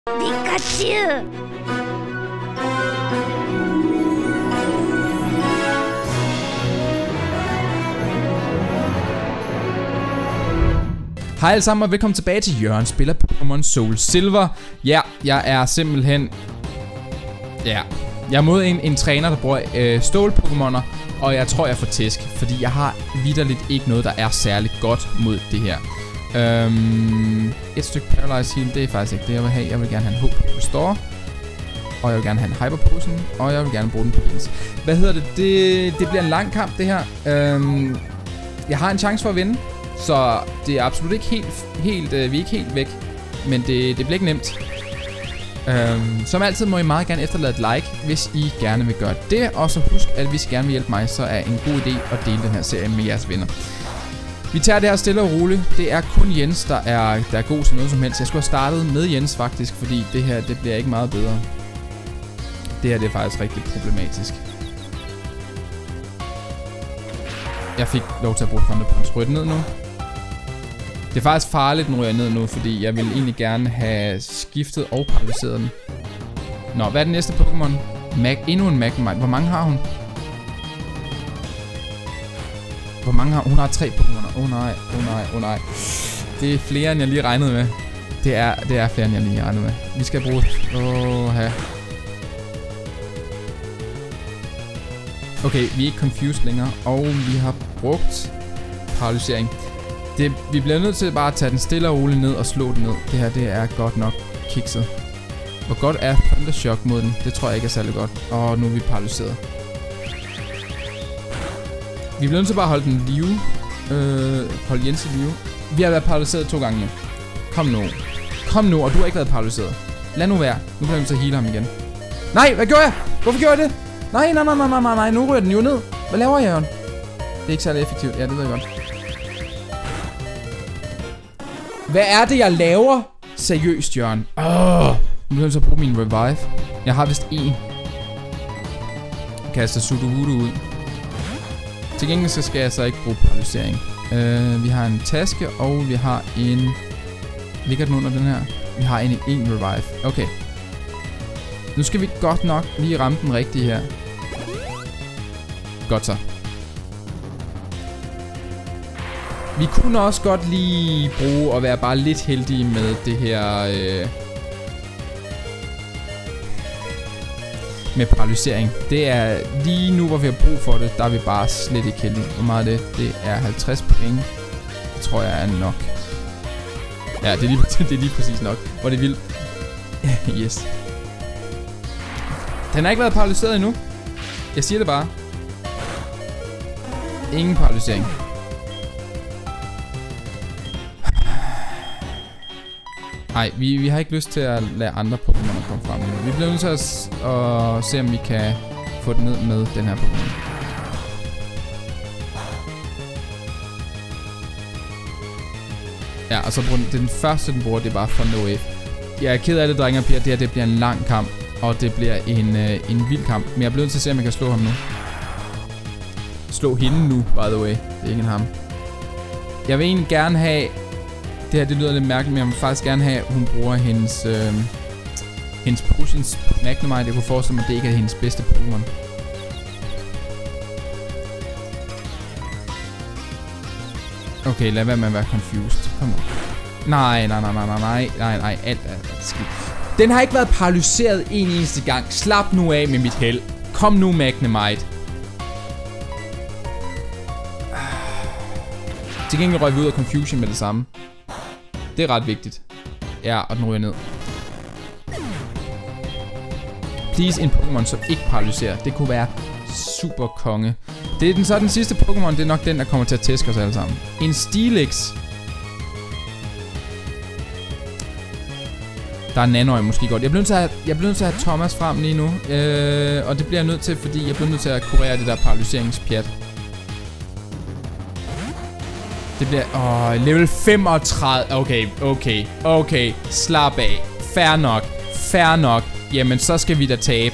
Pikachu! Hej alle sammen og velkommen tilbage til Jørgen spiller Pokémon Soul Silver. Ja, jeg er simpelthen... Ja, jeg er mod en træner, der bruger stål-Pokémoner, og jeg tror, jeg får tæsk, fordi jeg har vitterligt ikke noget, der er særligt godt mod det her. Et stykke Paralyze Heal, det er faktisk ikke det, jeg vil have. Jeg vil gerne have en HP Restore, og jeg vil gerne have en Hyper Potion, og jeg vil gerne bruge den på ens. Hvad hedder det? Det bliver en lang kamp, det her. Jeg har en chance for at vinde, så det er absolut ikke helt vi er ikke helt væk, men det bliver ikke nemt. Som altid må I meget gerne efterlade et like, hvis I gerne vil gøre det. Og så husk, at hvis I gerne vil hjælpe mig, så er en god idé at dele den her serie med jeres venner. Vi tager det her stille og roligt. Det er kun Jens, der er god til noget som helst. Jeg skulle have startet med Jens faktisk, fordi det her det bliver ikke meget bedre. Det her det er faktisk rigtig problematisk. Jeg fik lov til at bruge Thunder Punch. Rykke ned nu. Det er faktisk farligt, den ryger ned nu, fordi jeg vil egentlig gerne have skiftet og paralyseret den. Nå, hvad er den næste Pokémon? Endnu en Magnemite. Hvor mange har hun? Hvor mange har hun? Hun har 3 Pokémoner. Åh nej. Det er flere, end jeg lige regnede med. Det er flere, end jeg lige regnede med. Vi skal bruge... Okay, vi er ikke confused længere, og vi har brugt paralysering. Vi bliver nødt til bare at tage den stille og roligt ned og slå den ned. Det her, det er godt nok kikset. Hvor godt er Thundershock mod den? Det tror jeg ikke er særlig godt. Og nu er vi paralyseret. Vi bliver nødt til bare at holde den live. Hold Jens i live. Vi har været paralyseret 2 gange nu. Kom nu, og du har ikke været paralyseret. Lad nu være. Nu bliver vi til at heale ham igen. Nej, hvad gjorde jeg? Hvorfor gjorde jeg det? Nej, nu ryger den jo ned. Hvad laver jeg, Jørgen? Det er ikke særlig effektivt. Ja, det ved jeg godt. Hvad er det, jeg laver? Seriøst, Jørgen. Nu bliver jeg så bruge min revive. Jeg har vist 1. Kaster Sudowoodo ud. Til gengæld så skal jeg så ikke bruge paralysering. Vi har en taske, og vi har en... Ligger den under den her? Vi har en revive. Okay. Nu skal vi godt nok lige ramme den rigtige her. Godt så. Vi kunne også godt lige bruge at være bare lidt heldige med det her med paralysering. Det er lige nu, hvor vi har brug for det, der er vi bare slet ikke heldige. Hvor meget er det? Det er 50 point. Det tror jeg er nok. Ja, det er lige præcis nok. Hvor det er vildt. Yes. Den har ikke været paralyseret endnu. Jeg siger det bare. Ingen paralysering. Nej, vi har ikke lyst til at lade andre Pokémoner komme frem. Vi bliver nødt til at se, om vi kan få den ned med den her Pokémon. Ja, og så den første, den bruger, det er bare Thunder Wave. Jeg er ked af det, drenge og piger. Det her, det bliver en lang kamp. Og det bliver en vild kamp. Men jeg bliver nødt til at se, om jeg kan slå ham nu. Slå hende nu, by the way. Det er ikke en ham. Jeg vil egentlig gerne have... Det her, det lyder lidt mærkeligt, men jeg vil faktisk gerne have, at hun bruger hendes potions på Magnemite. Jeg kunne forestille mig, at det ikke er hendes bedste Pokémon. Okay, lad være med at være confused. Kom nu. Nej, alt er skidt. Den har ikke været paralyseret en eneste gang. Slap nu af med mit held. Kom nu, Magnemite. Til gengæld røg vi ud af Confusion med det samme. Det er ret vigtigt. Ja, og den ryger ned. Please, en Pokémon, som ikke paralyserer. Det kunne være super konge. Det er så den sidste Pokémon. Det er nok den, der kommer til at tæske os alle sammen. En Steelix. Der er Nanøje måske godt. Jeg bliver nødt til at have Thomas frem lige nu. Og det bliver jeg nødt til, fordi jeg bliver nødt til at kurere det der paralyseringspjat. Det bliver... level 35. Okay. Slap af. Fair nok. Jamen, så skal vi da tabe.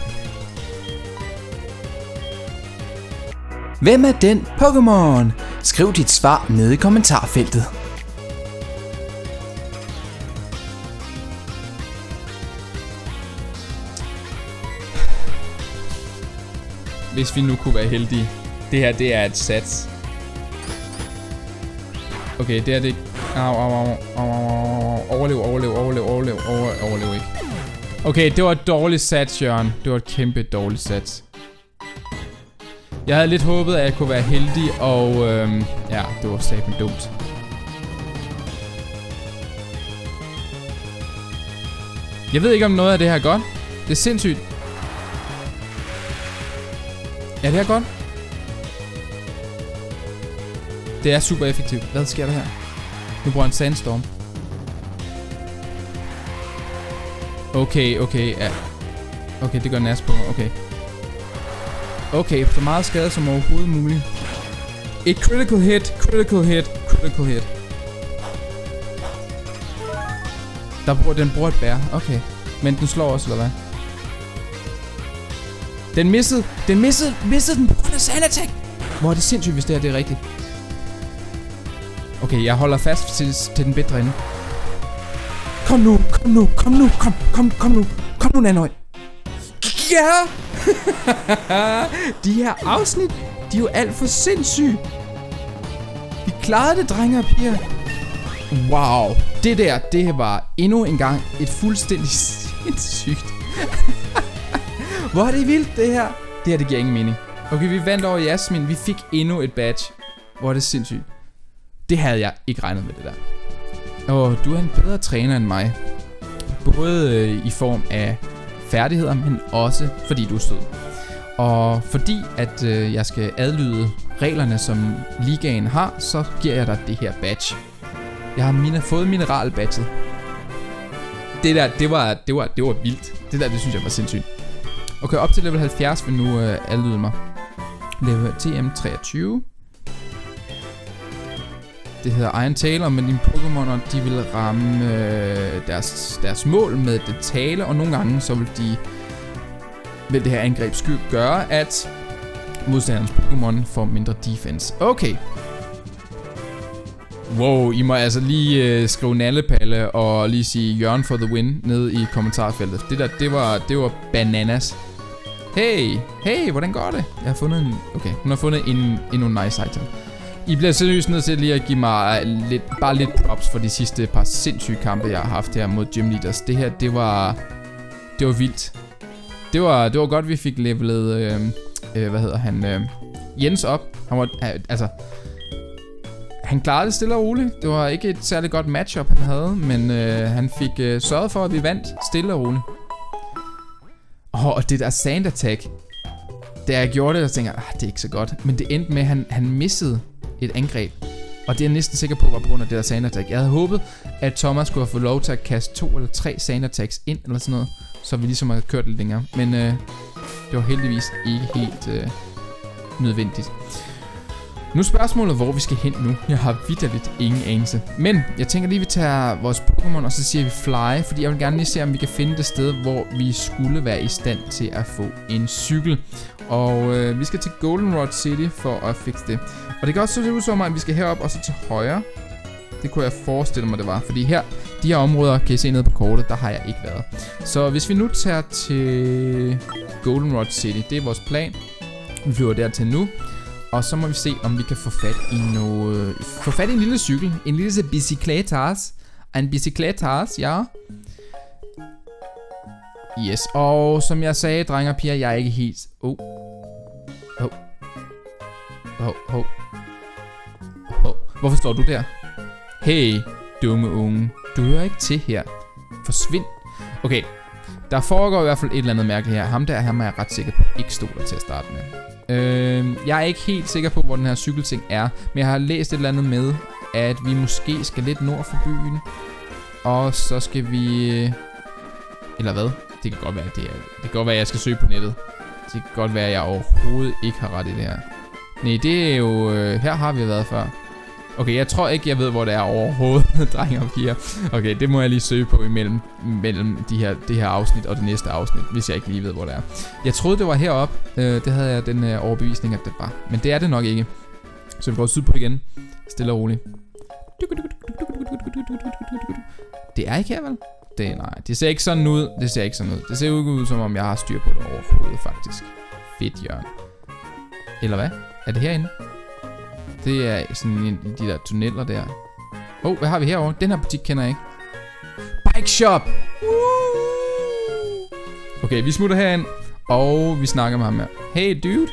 Hvem er den Pokémon? Skriv dit svar nede i kommentarfeltet. Hvis vi nu kunne være heldige. Det her, det er et sats. Okay, det er det ikke. Overlev ikke. Okay, det var et dårligt sats, Jørgen. Det var et kæmpe dårligt sats. Jeg havde lidt håbet, at jeg kunne være heldig, og ja, det var satme dumt. Jeg ved ikke, om noget af det her er godt. Det er sindssygt. Ja, det er godt. Det er super effektivt. Hvad sker der her? Nu bruger en sandstorm. Okay, ja. Okay, det gør nas på mig. Okay. Okay, så meget skade som overhovedet muligt. Et critical hit. Den bruger et bær. Okay. Men den slår også, eller hvad? Den missede den på grund af sand attack. Hvor er det sindssygt, hvis det her det er rigtigt. Okay, jeg holder fast til den bedre ende. Kom nu, Nanøj. Ja! De her afsnit, de er jo alt for sindssyge. Vi klarede det, drenge og piger. Wow, det var endnu en gang et fuldstændig sindssygt. Hvor er det vildt, det her. Det giver ingen mening. Okay, vi vandt over Jasmin. Vi fik endnu et badge. Hvor er det sindssygt. Det havde jeg ikke regnet med, det der. Du er en bedre træner end mig. Både i form af færdigheder, men også fordi du er sød. Og fordi at jeg skal adlyde reglerne, som ligaen har, så giver jeg dig det her badge. Jeg har fået mineralbadget. Det var vildt. Det synes jeg var sindssygt. Okay, op til level 70 vil nu adlyde mig. Level TM23. Det hedder Iron Tail, men dine Pokémoner, de vil ramme deres mål med det tale, og nogle gange så vil det her angreb gøre, at modstanderens Pokémon får mindre defense. Okay. Wow, I må altså lige skrive nallepalle og lige sige Jørgen for the win nede i kommentarfeltet. Det var bananas. Hey, hvordan går det? Jeg har fundet hun har fundet endnu nice item. I bliver seriøst nødt til lige at give mig bare lidt props for de sidste par sindssyge kampe, jeg har haft her mod Gym Leaders. Det her, det var vildt. Det var godt, vi fik levelet, Jens op. Han klarede det stille og roligt. Det var ikke et særligt godt matchup, han havde, men han fik sørget for, at vi vandt stille og roligt. Og det der sand attack, da jeg gjorde det, så tænkte jeg, det er ikke så godt. Men det endte med, at han missede et angreb. Og det er jeg næsten sikker på, var på grund af det der sand attack. Jeg havde håbet, at Thomas skulle have fået lov til at kaste 2 eller 3 sand attacks ind, eller sådan noget, så vi ligesom havde kørt lidt længere. Men det var heldigvis ikke helt nødvendigt. Nu er spørgsmålet, hvor vi skal hen nu. Jeg har vitterligt ingen anelse. Men jeg tænker lige, vi tager vores Pokémon, og så siger vi fly. Fordi jeg vil gerne lige se, om vi kan finde det sted, hvor vi skulle være i stand til at få en cykel. Og vi skal til Goldenrod City for at fikse det. Og det kan også se ud som, at vi skal herop og så til højre. Det kunne jeg forestille mig, det var. Fordi her, de her områder, kan I se nede på kortet, der har jeg ikke været. Så hvis vi nu tager til Goldenrod City, det er vores plan. Vi flyver dertil nu. Og så må vi se, om vi kan få fat i noget... Få fat i en lille cykel. En lille bicicletas. En bicicletas, ja. Yes, og som jeg sagde, drenge og piger, jeg er ikke helt... Hvorfor står du der? Hey, dumme unge. Du hører ikke til her. Forsvind. Okay, der foregår i hvert fald et eller andet mærke her. Ham er jeg ret sikker på ikke stoler til at starte med. Jeg er ikke helt sikker på, hvor den her cykelting er. Men jeg har læst et eller andet med, at vi måske skal lidt nord for byen. Og så skal vi... Eller hvad? Det kan godt være, det kan godt være, at jeg skal søge på nettet. Det kan godt være, at jeg overhovedet ikke har ret i det her. Nej, det er jo... her har vi været før. Okay, jeg tror ikke, jeg ved, hvor det er overhovedet, drenge og piger. Okay, det må jeg lige søge på imellem det her afsnit og det næste afsnit, hvis jeg ikke lige ved, hvor det er. Jeg troede, det var heroppe. Det havde jeg den overbevisning, at det var. Men det er det nok ikke. Så vi går sydpå igen. Stille og roligt. Det er ikke her, vel? Nej, det ser ikke sådan ud. Det ser ikke ud, som om jeg har styr på det overhovedet, faktisk. Fedt, Jørgen. Eller hvad? Er det herinde? Det er sådan en af de der tunneller der. Hvad har vi herovre? Den her butik kender jeg ikke. Bike shop! Okay, vi smutter herind. Og vi snakker med ham her. Hey dude.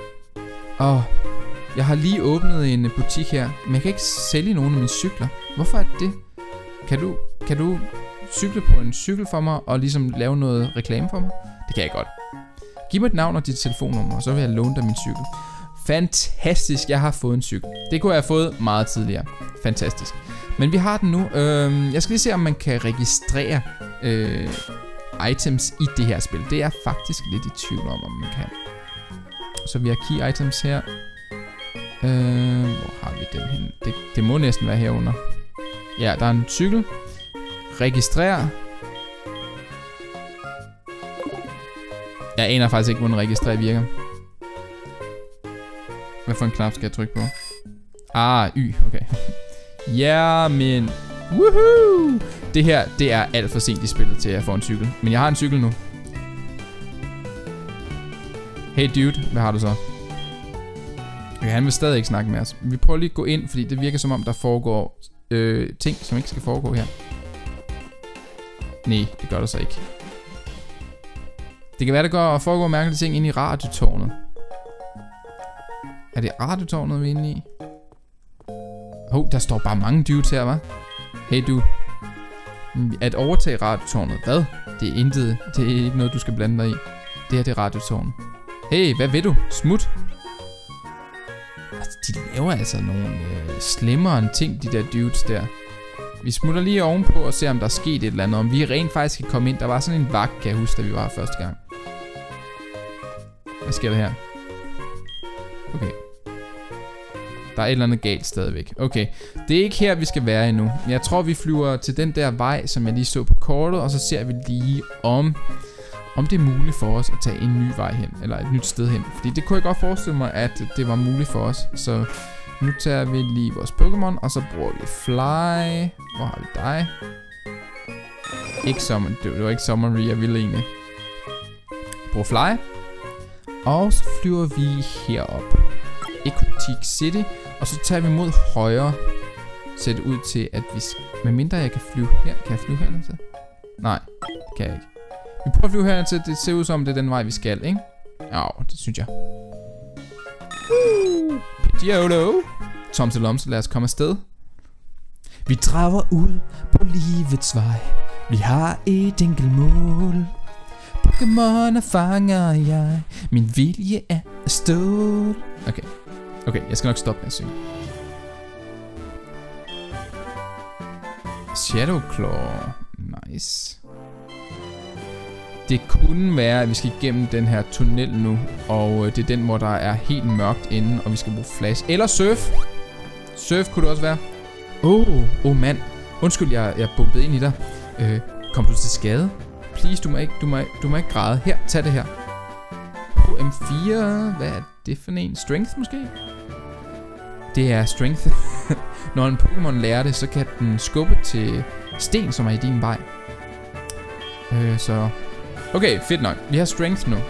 Jeg har lige åbnet en butik her. Men jeg kan ikke sælge nogen af mine cykler. Hvorfor er det? Kan du cykle på en cykel for mig og ligesom lave noget reklame for mig? Det kan jeg godt. Giv mig et navn og dit telefonnummer, og så vil jeg låne dig min cykel. Fantastisk, jeg har fået en cykel. Det kunne jeg have fået meget tidligere. Fantastisk. Men vi har den nu. Jeg skal lige se, om man kan registrere items i det her spil. Det er jeg faktisk lidt i tvivl om man kan. Så vi har key items her. Hvor har vi den hen? Det må næsten være herunder. Ja, der er en cykel. Registrer. Jeg aner faktisk ikke, hvordan registrer virker. Hvad for en knap skal jeg trykke på? Y, okay. Ja, men... Woohoo! Det her, det er alt for sent i spillet til at få en cykel. Men jeg har en cykel nu. Hey dude, hvad har du så? Okay, han vil stadig ikke snakke med os. Vi prøver lige at gå ind, fordi det virker som om, der foregår ting, som ikke skal foregå her. Nej, det gør der så ikke. Det kan være, der foregår mærkelige ting inde i radiotårnet. Er det radiotårnet, vi er inde i? Der står bare mange dudes her, hva'? Hey du. At overtage radiotårnet. Hvad? Det er intet. Det er ikke noget, du skal blande dig i. Det her, det er radiotårnet. Hey, hvad ved du? Smut. Altså, de laver altså nogle slemmere end ting, de der dudes der. Vi smutter lige ovenpå og ser, om der er sket et eller andet. Om vi rent faktisk kan komme ind. Der var sådan en vagt, kan jeg huske, da vi var her første gang. Hvad sker der her? Okay. Der er et eller andet galt stadigvæk. Okay, det er ikke her, vi skal være endnu. Jeg tror, vi flyver til den der vej, som jeg lige så på kortet. Og så ser vi lige, om det er muligt for os at tage en ny vej hen. Eller et nyt sted hen. Fordi det kunne jeg godt forestille mig, at det var muligt for os. Så nu tager vi lige vores Pokémon. Og så bruger vi Fly. Hvor har vi dig? Ikke Summon. Det var ikke Summon, jeg ville egentlig. Brug Fly. Og så flyver vi herop. Aquatic City. Og så tager vi mod højre. Ser det ud til, at vi... Medmindre jeg kan flyve her. Kan jeg flyve her til? Nej, det kan jeg ikke. Vi prøver at flyve her til. Det ser ud som, det er den vej, vi skal, ikke? Ja, det synes jeg. Pidgeotto. Tom til Lomse, lad os komme afsted. Vi drager ud på livets vej. Vi har et enkelt mål. Pokémon fanger jeg. Min vilje er stål. Okay, jeg skal nok stoppe med at synge. Shadow Claw. Nice. Det kunne være, at vi skal igennem den her tunnel nu. Og det er den, hvor der er helt mørkt inde. Og vi skal bruge flash. Eller surf. Surf kunne det også være. Mand. Undskyld, jeg bumpede ind i dig. Kom du til skade? Please, du må ikke græde. Her, tag det her. M4. Hvad er det for en? Strength måske? Det er strength. Når en Pokémon lærer det, så kan den skubbe til sten, som er i din vej. Så... Okay, fedt nok. Vi har strength nu.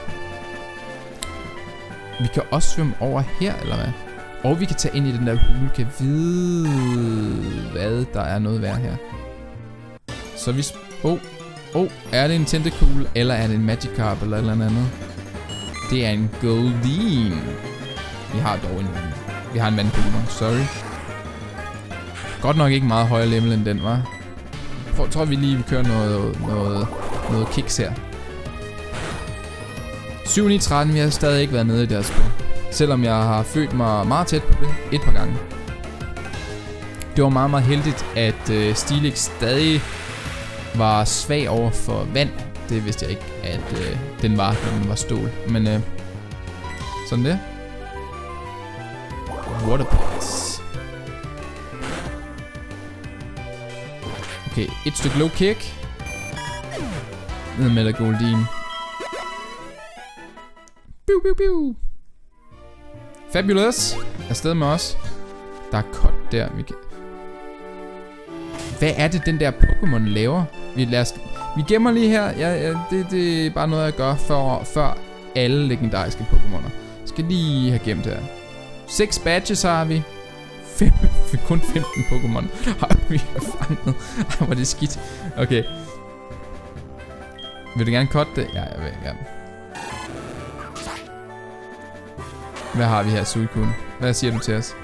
Vi kan også svømme over her, eller hvad? Og vi kan tage ind i den der hule. Kan vide, hvad der er noget værd her. Så vi... er det en Tentacool, eller er det en Magikarp, eller et eller andet? Det er en Goldeen. Vi har dog en... Vi har en vand-Pokémon, sorry. Godt nok ikke meget højere level end den, hva'? Jeg tror vi lige, vi kører noget kicks her. 7-9-13, vi har stadig ikke været nede i deres spil. Selvom jeg har følt mig meget tæt på det et par gange. Det var meget, meget heldigt, at Steelix stadig var svag over for vand. Det vidste jeg ikke, at den var stål. Men sådan det. Waterpets. Okay, et stykke low kick. Ned med der Goldeen. Biu. Fabulous. Afsted med os. Der er cut der. Hvad er det, den der Pokémon laver? Vi gemmer lige her. Det er bare noget, jeg gør før alle legendariske Pokémoner. Skal lige have gemt her. 6 badges har vi. Kun 15 Pokémon har vi fanget. Ej, hvor det skidt. Okay. Vil du gerne cutte det? Ja, jeg vil gerne. Hvad har vi her, Suicune? Hvad siger du til os?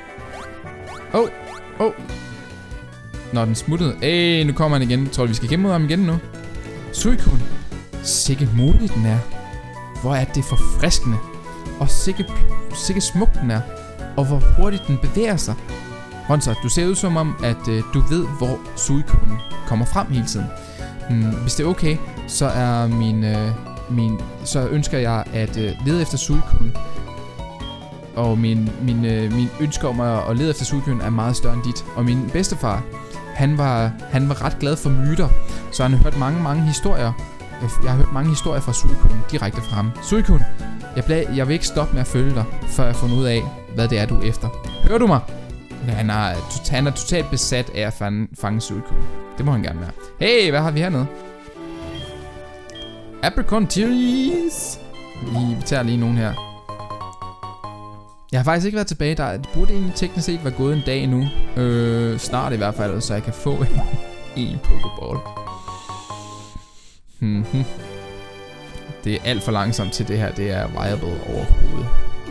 Oh. Nå, den smuttede. Nu kommer han igen. Jeg tror, vi skal kæmpe mod ham igen nu. Suicune. Sikke modig den er. Hvor er det forfriskende. Og sikke smuk den er. Og hvor hurtigt den bevæger sig. Ronsa, du ser ud som om, at du ved, hvor Suicune kommer frem hele tiden. Hvis det er okay, så er så ønsker jeg at lede efter Suicune. Og min ønske om at lede efter Suicune er meget større end dit. Og min bedstefar, han var ret glad for myter, så han har hørt mange historier. Jeg har hørt mange historier fra Suicune direkte fra ham. Suicune, jeg vil ikke stoppe med at følge dig, før jeg har fundet ud af, hvad det er, du er efter. Hører du mig? Han er totalt besat af at fange Suicune. Det må han gerne være. Hey, hvad har vi hernede? Apricot Tears. Vi tager lige nogen her. Jeg har faktisk ikke været tilbage. Det burde egentlig teknisk set være gået en dag nu. Snart i hvert fald, så jeg kan få en Pokéball. Det er alt for langsomt til det her. Det er viable overhovedet.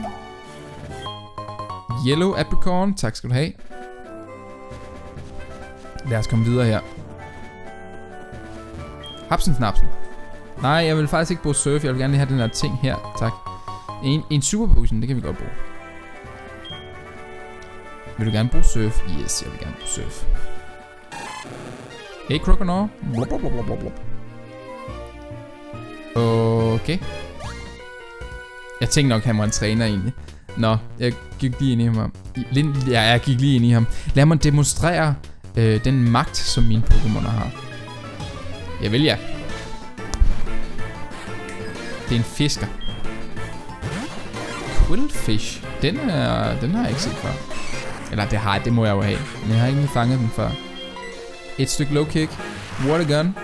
Yellow Apricot. Tak skal du have. Lad os komme videre her. Hapsen snapsen. Nej, jeg vil faktisk ikke bruge surf. Jeg vil gerne lige have den her ting her. Tak. En super potion, det kan vi godt bruge. Vil du gerne bruge surf? Yes, jeg vil gerne bruge surf. Hey, Croconaw. Okay. Jeg tænkte nok, han var en træner egentlig. Nå, jeg gik lige ind i ham. Jeg gik lige ind i ham. Lad mig demonstrere den magt, som mine Pokémoner har. Jeg vil ja. Det er en fisker. Quillfish. Den har jeg ikke set før. Eller det må jeg jo have. Men jeg har ikke lige fanget den før. Et stykke low kick. Water gun.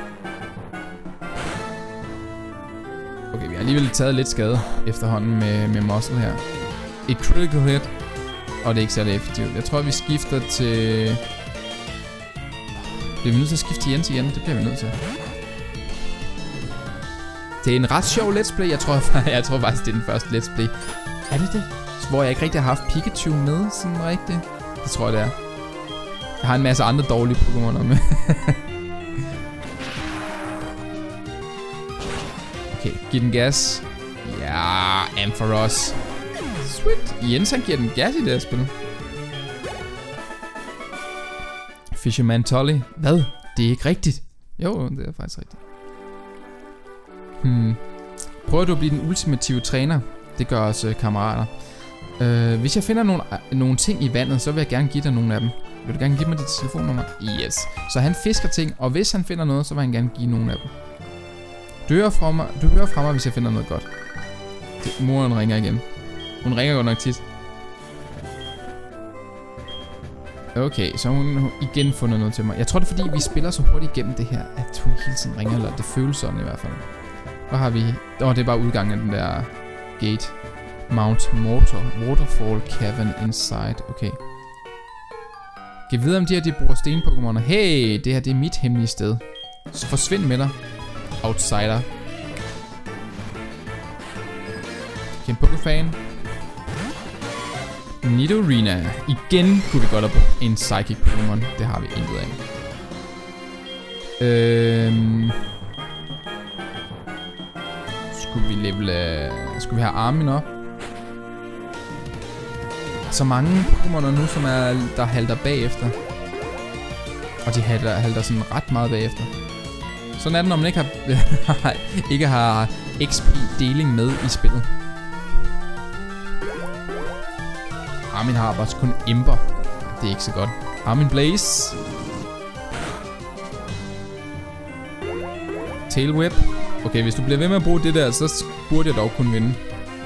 Okay, vi har alligevel taget lidt skade efterhånden med muscle her. Et critical hit. Og det er ikke særlig effektivt. Jeg tror vi skifter til... Bliver vi nødt til at skifte til Jens igen? Det bliver vi nødt til. Det er en ret sjov let's play. Jeg tror faktisk det er den første let's play. Er det det? Hvor jeg ikke rigtig har haft Pikachu med sådan rigtigt. Det tror jeg det er. Jeg har en masse andre dårlige Pokémoner med. Okay, giv den gas. Ja, Ampharos. Sweet. Jens han giver den gas i det her spil. Fisherman Tolly. Hvad? Det er ikke rigtigt. Jo, det er faktisk rigtigt. Prøver du at blive den ultimative træner? Det gør os kammerater. Hvis jeg finder nogle ting i vandet, så vil jeg gerne give dig nogle af dem. Vil du gerne give mig dit telefonnummer? Yes. Så han fisker ting, og hvis han finder noget, så vil han gerne give nogle af dem. Du hører fra mig, hvis jeg finder noget godt. Moren ringer igen. Hun ringer godt nok tit. Okay, så har hun igen fundet noget til mig. Jeg tror det er fordi, vi spiller så hurtigt igennem det her, at hun hele tiden ringer, eller det føles sådan i hvert fald. Hvad har vi? Det er bare udgangen af den der gate. Mount Waterfall Cavern Inside. Okay. Giv videre om de her, de bruger sten-Pokémoner. Hey, det her det er mit hemmelige sted. Så forsvind med dig. Outsider. Okay, en Pokéfan. Nidorina. Igen kunne vi godt have brugt en Psychic Pokémon. Det har vi intet af. Skulle vi have Armin op? Så mange Pokémoner nu, som der halter bagefter. Og de halter sådan ret meget bagefter. Sådan er det, når man ikke har XP-deling med i spillet. Armin har bare kun Ember. Det er ikke så godt. Armin Blaze. Tail Whip. Okay, hvis du bliver ved med at bruge det der, så burde jeg dog kunne vinde.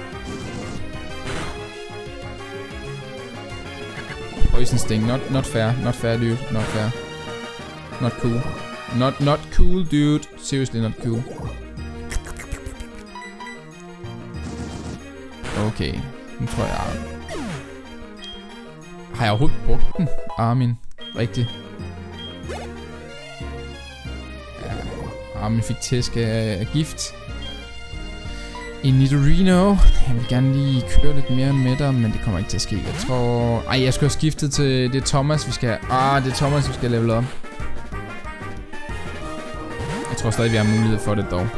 Poison Sting. Not fair. Not fair, dude. Not fair. Not cool. Not cool, dude. Seriously not cool. Okay, nu tror jeg... Har jeg overhovedet brugt den? Armin, rigtigt. Ja, Armin fik tæsk af gift. I Nidorino. Jeg vil gerne lige køre lidt mere med dig, men det kommer ikke til at ske. Jeg tror... Ej, jeg skal have skiftet til... Det er Thomas, vi skal... det er Thomas, vi skal level op. Jeg tror stadig, vi har mulighed for det dog.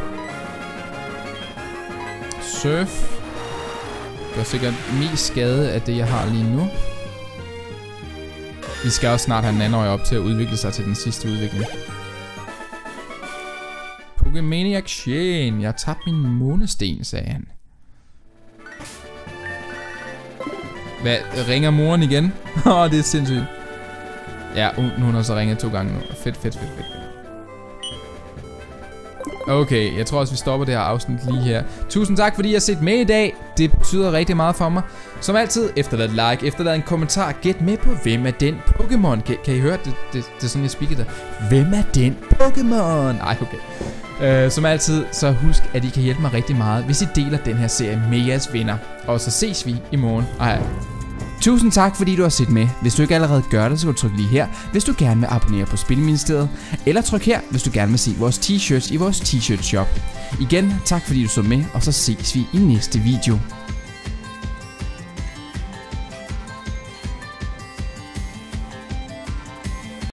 Surf. Det er sikkert mest skade af det, jeg har lige nu. Vi skal også snart have Nanøje op til at udvikle sig til den sidste udvikling. Pokemaniac Shane. Jeg har tabt min månesten, sagde han. Hvad? Ringer moren igen? Det er sindssygt. Ja, hun har så ringet 2 gange nu. Fedt. Okay, jeg tror også, vi stopper det her afsnit lige her. Tusind tak, fordi I har set med i dag. Det betyder rigtig meget for mig. Som altid, efterlad et like, efterlad en kommentar. Gæt med på, hvem er den Pokémon? Kan I høre? Det er sådan, jeg speaker der. Hvem er den Pokémon? Ej, okay. Som altid, så husk, at I kan hjælpe mig rigtig meget, hvis I deler den her serie med jeres venner. Og så ses vi i morgen. Ej. Tusind tak, fordi du har set med. Hvis du ikke allerede gør det, så kan du trykke lige her, hvis du gerne vil abonnere på Spilministeriet. Eller tryk her, hvis du gerne vil se vores t-shirts i vores t-shirt shop. Igen, tak fordi du så med, og så ses vi i næste video.